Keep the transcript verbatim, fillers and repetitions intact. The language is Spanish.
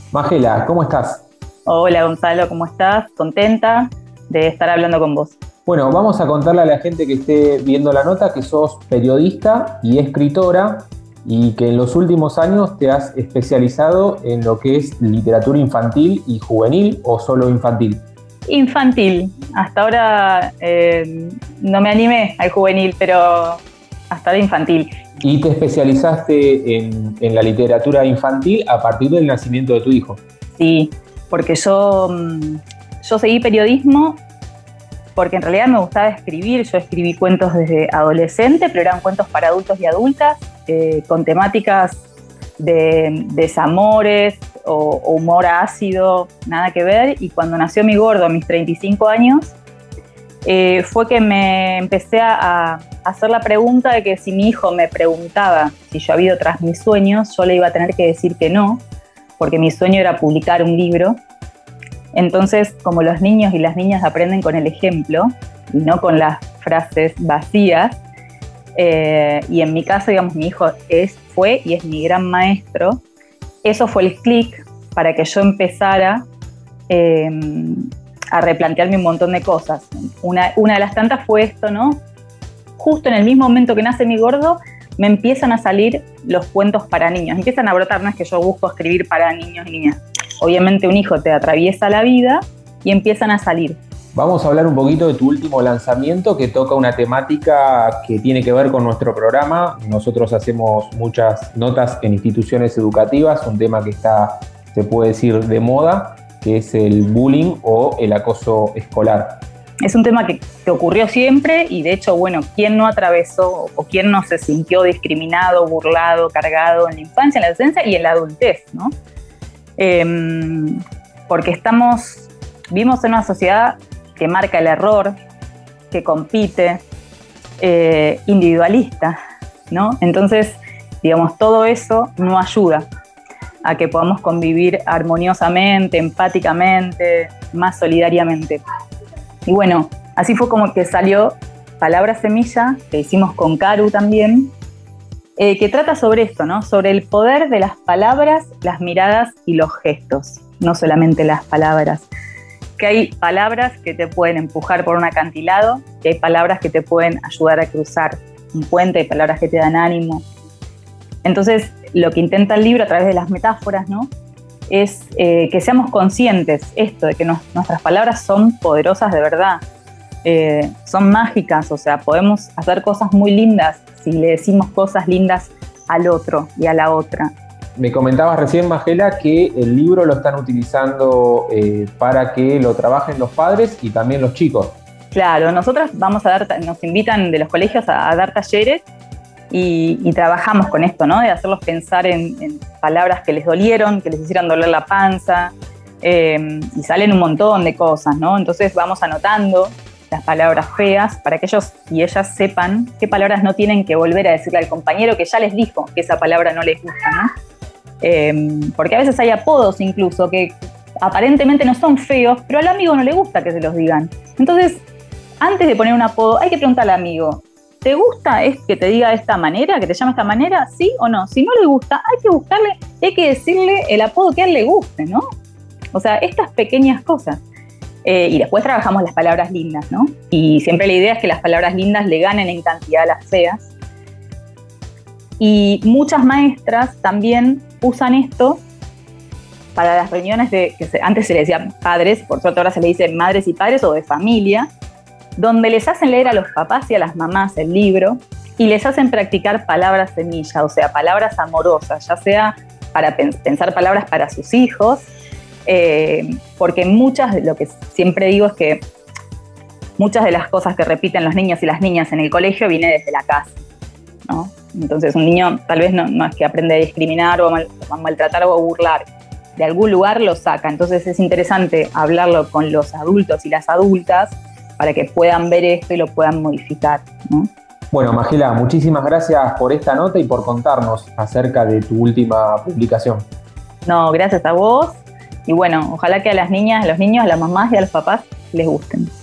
Magela, ¿cómo estás? Hola Gonzalo, ¿cómo estás? Contenta de estar hablando con vos. Bueno, vamos a contarle a la gente que esté viendo la nota que sos periodista y escritora y que en los últimos años te has especializado en lo que es literatura infantil y juvenil o solo infantil. Infantil, hasta ahora eh, no me animé al juvenil, pero hasta ahora infantil. Y te especializaste en, en la literatura infantil a partir del nacimiento de tu hijo. Sí, porque yo, mm, yo seguí periodismo porque en realidad me gustaba escribir. Yo escribí cuentos desde adolescente, pero eran cuentos para adultos y adultas, eh, con temáticas de desamores o, o humor ácido, nada que ver. Y cuando nació mi gordo a mis treinta y cinco años, eh, fue que me empecé a, a hacer la pregunta de que si mi hijo me preguntaba si yo había ido tras mis sueños, yo le iba a tener que decir que no, porque mi sueño era publicar un libro. Entonces, como los niños y las niñas aprenden con el ejemplo y no con las frases vacías, eh, y en mi caso, digamos, mi hijo es, fue y es mi gran maestro, eso fue el clic para que yo empezara eh, a replantearme un montón de cosas. Una, una de las tantas fue esto, ¿no? Justo en el mismo momento que nace mi gordo, me empiezan a salir los cuentos para niños, empiezan a brotar. No es que yo busco escribir para niños y niñas. Obviamente un hijo te atraviesa la vida y empiezan a salir. Vamos a hablar un poquito de tu último lanzamiento que toca una temática que tiene que ver con nuestro programa. Nosotros hacemos muchas notas en instituciones educativas, un tema que está, se puede decir, de moda, que es el bullying o el acoso escolar. Es un tema que, que ocurrió siempre y de hecho, bueno, ¿quién no atravesó o quién no se sintió discriminado, burlado, cargado en la infancia, en la adolescencia y en la adultez, ¿no? Eh, porque estamos, vivimos en una sociedad que marca el error, que compite, eh, individualista, ¿no? Entonces, digamos, todo eso no ayuda a que podamos convivir armoniosamente, empáticamente, más solidariamente. Y bueno, así fue como que salió Palabra Semilla, que hicimos con Caru también, Eh, que trata sobre esto, ¿no? Sobre el poder de las palabras, las miradas y los gestos, no solamente las palabras. Que hay palabras que te pueden empujar por un acantilado, que hay palabras que te pueden ayudar a cruzar un puente, hay palabras que te dan ánimo. Entonces, lo que intenta el libro a través de las metáforas, ¿no? Es eh, que seamos conscientes, esto, de que nos, nuestras palabras son poderosas de verdad. Eh, son mágicas, o sea, podemos hacer cosas muy lindas si le decimos cosas lindas al otro y a la otra. Me comentabas recién, Magela, que el libro lo están utilizando eh, para que lo trabajen los padres y también los chicos. Claro, nosotras vamos a dar, nos invitan de los colegios a, a dar talleres y, y trabajamos con esto, ¿no? De hacerlos pensar en, en palabras que les dolieron, que les hicieran doler la panza, eh, y salen un montón de cosas, ¿no? Entonces vamos anotando las palabras feas para que ellos y ellas sepan qué palabras no tienen que volver a decirle al compañero que ya les dijo que esa palabra no les gusta, ¿no? Eh, porque a veces hay apodos incluso que aparentemente no son feos, pero al amigo no le gusta que se los digan. Entonces, antes de poner un apodo, hay que preguntarle al amigo, ¿te gusta es que te diga de esta manera, que te llame de esta manera? ¿Sí o no? Si no le gusta, hay que buscarle, hay que decirle el apodo que a él le guste, ¿no? O sea, estas pequeñas cosas. Eh, y después trabajamos las palabras lindas, ¿no? Y siempre la idea es que las palabras lindas le ganen en cantidad a las feas. Y muchas maestras también usan esto para las reuniones de, que se, antes se le decía padres, por suerte ahora se le dice madres y padres o de familia, donde les hacen leer a los papás y a las mamás el libro y les hacen practicar palabras semilla, o sea, palabras amorosas, ya sea para pensar palabras para sus hijos, Eh, porque muchas, lo que siempre digo es que muchas de las cosas que repiten los niños y las niñas en el colegio viene desde la casa, ¿no? Entonces un niño tal vez no, no es que aprende a discriminar o a, mal, a maltratar o a burlar, de algún lugar lo saca. Entonces es interesante hablarlo con los adultos y las adultas para que puedan ver esto y lo puedan modificar, ¿no? Bueno, Magela, muchísimas gracias por esta nota y por contarnos acerca de tu última publicación. No, gracias a vos. Y bueno, ojalá que a las niñas, a los niños, a las mamás y a los papás les gusten.